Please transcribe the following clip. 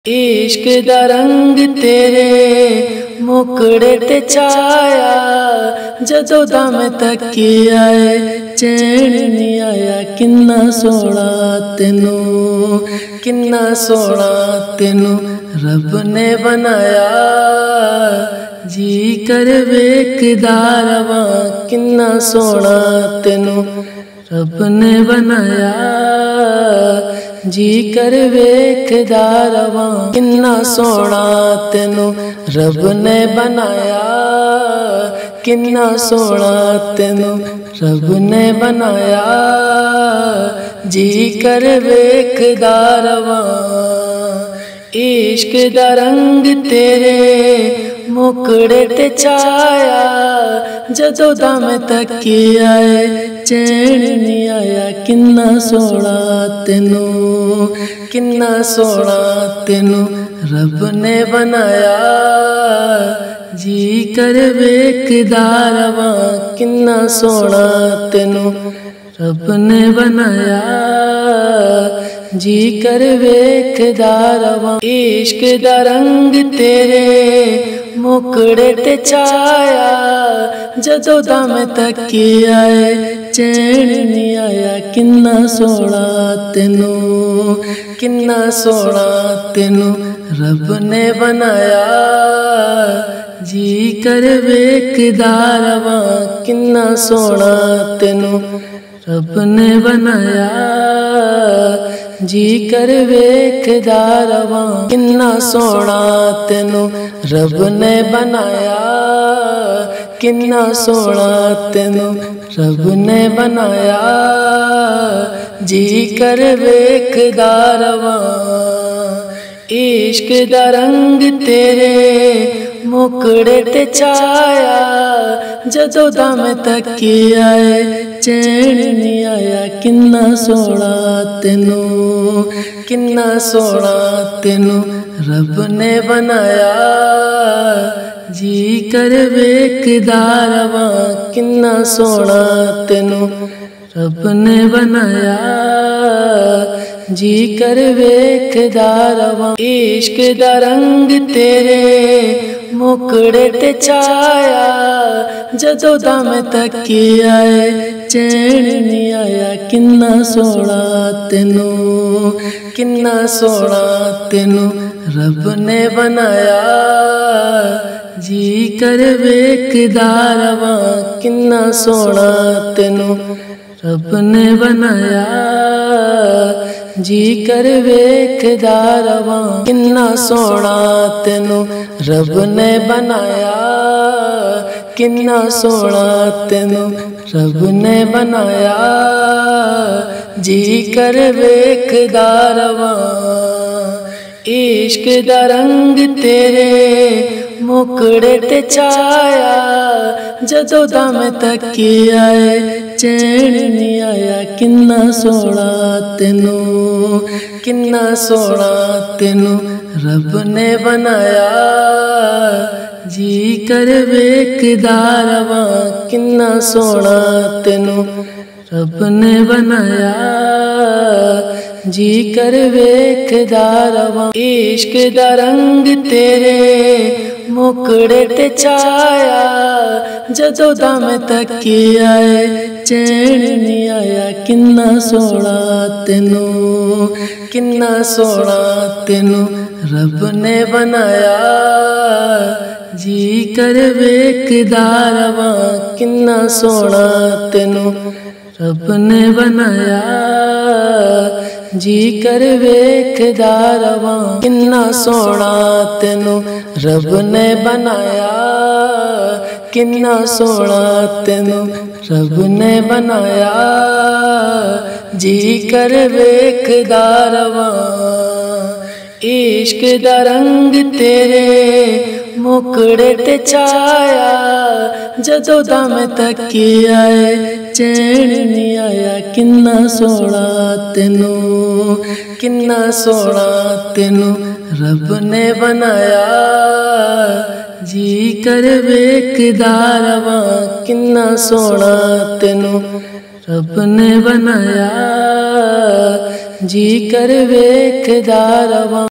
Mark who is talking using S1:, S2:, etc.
S1: इश्क दा रंग तेरे मुकड़े ते छाया, जदों दा मैं तकिया चैन नहीं आया। किन्ना सोहना तेनू, किन्ना सोहना तेनू रब ने बनाया, जी कर वेखदा रवां। किन्ना सोहना तेनू रब ने बनाया, जी कर वेखदा रवां। किन्ना सोहना तेनू रब ने बनाया, किन्ना सोहना तेनू रब ने बनाया, जी कर वेखदा रवां। इश्क दा रंग तेरे मुकड़े ते छाया, जदों दा मैं तकिया चैन नहीं आया। किन्ना सोहना तेनू, किन्ना सोहना तेनू रब ने बनाया, जी कर वेखदा रवां। किन्ना सोहना तेनू रब ने बनाया, जी कर वेखदा रवां। इश्क दा रंग तेरे मुकड़े ते छाया, जदों दा मैं तकिया चैन नहीं आया। किन्ना सोहना तेनू, किन्ना सोहना तेनू रब ने बनाया, जी कर वेखदा रवां। किन्ना सोहना तेनू रब ने बनाया, जी कर वेखदा रवां। किन्ना सोहना तेनू रब ने बनाया, किन्ना सोहना तेनू रब ने बनाया, जी कर वेखदा रवां। इश्क दा रंग तेरे मुकड़े ते छाया, जदों दा मैं तकिया चैन नहीं आया। किन्ना सोहना तेनू, किन्ना सोहना तेनू रब ने बनाया, जी कर वेखदा रवां। किन्ना सोहना तेनू रब ने बनाया, जी कर वेखदा रवां। इश्क दा रंग तेरे मुकड़े ते छाया, जदों दा मैं तकिया चैन नहीं आया। किन्ना सोहना तेनू, किन्ना सोहना तेनू रब ने बनाया, जी कर वेखदा रवां। किन्ना सोहना तेनू रब ने बनाया, जी कर वेखदा रवां। किन्ना सोहना तेनू रब ने बनाया, किन्ना सोहना तेनू रब ने बनाया, जी कर वेखदा रवां। इश्क दा रंग तेरे मुकड़े ते छाया, जदों दा मैं तकिया चैन नहीं आया। किन्ना सोहना तेनू, किन्ना सोहना तेनू रब ने बनाया, जी कर वेखदा रवां। किन्ना सोहना तेनू रब ने बनाया, जी कर वेखदा रवां। इश्क दा रंग तेरे मुकड़े ते छाया, जदों दा मैं तकिया चैन नहीं आया। किन्ना सोहना तेनू, किन्ना सोहना तेनू रब ने बनाया, जी कर वेखदा रवां। किन्ना सोहना तेनू रब ने बनाया, जी कर वेखदा रवां। किन्ना सोहना तेनू रब ने बनाया, किन्ना सोहना तेनू रब ने बनाया, जी कर वेखदा रवां। इश्क दा रंग तेरे मुकड़े ते छाया, जदों दा मैं तकिया चैन नहीं आया। किन्ना सोहना तेनू, किन्ना सोहना तेनू रब ने बनाया, जी कर वेखदा रवां। किन्ना सोहना तेनू रब ने बनाया, जी कर वेखदा रवां।